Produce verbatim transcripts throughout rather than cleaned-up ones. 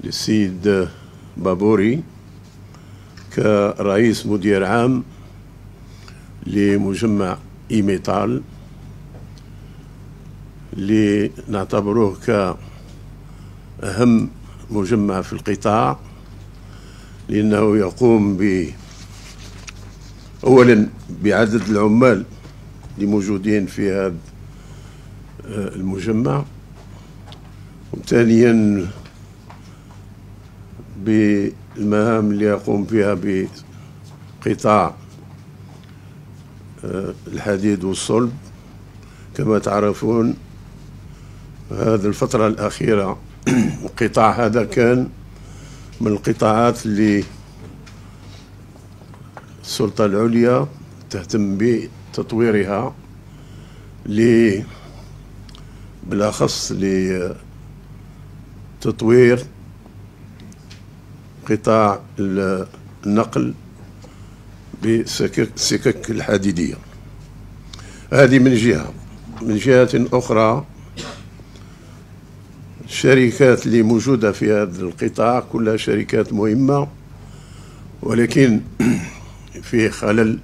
للسيد بابوري كرئيس مدير عام لمجمع إيميتال، اللي نعتبروه كأهم مجمع في القطاع، لأنه يقوم ب أولا بعدد العمال اللي موجودين في هذا المجمع، وثانيا بالمهام اللي يقوم بها بقطاع الحديد والصلب. كما تعرفون هذه الفترة الأخيرة القطاع هذا كان من القطاعات اللي السلطة العليا تهتم بتطويرها، بالأخص لتطوير قطاع النقل بالسكك الحديدية. هذه من جهة. من جهة أخرى الشركات اللي موجودة في هذا القطاع كلها شركات مهمة، ولكن في خلل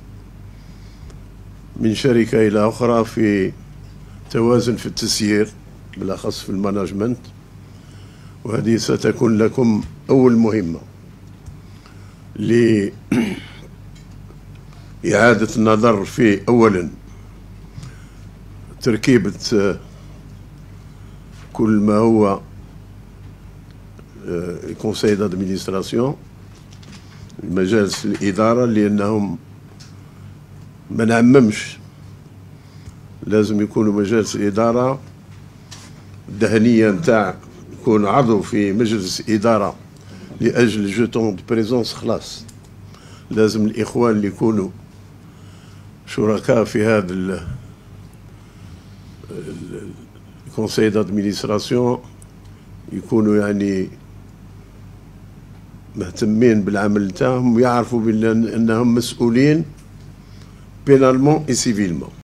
من شركة إلى أخرى في توازن في التسيير، بالأخص في المانجمنت، وهذه ستكون لكم أول مهمة لإعادة النظر في أولا تركيبة كل ما هو كونساي دادمينستراسيون، مجالس الإدارة، لأنهم ما نعممش، لازم يكونوا مجالس الإدارة الدهنية نتاع يكون عضو في مجلس إدارة لأجل جوتون دو بريزونس، خلاص لازم الإخوان اللي يكونوا شركاء في هذا الكونساي دادمينستراسيون يكونوا يعني مهتمين بالعمل نتاعهم ويعرفوا بأنهم مسؤولين بينالمون اي سيفيلمون.